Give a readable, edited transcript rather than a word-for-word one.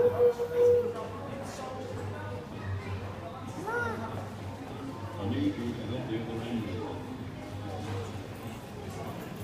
I need you to help the other end.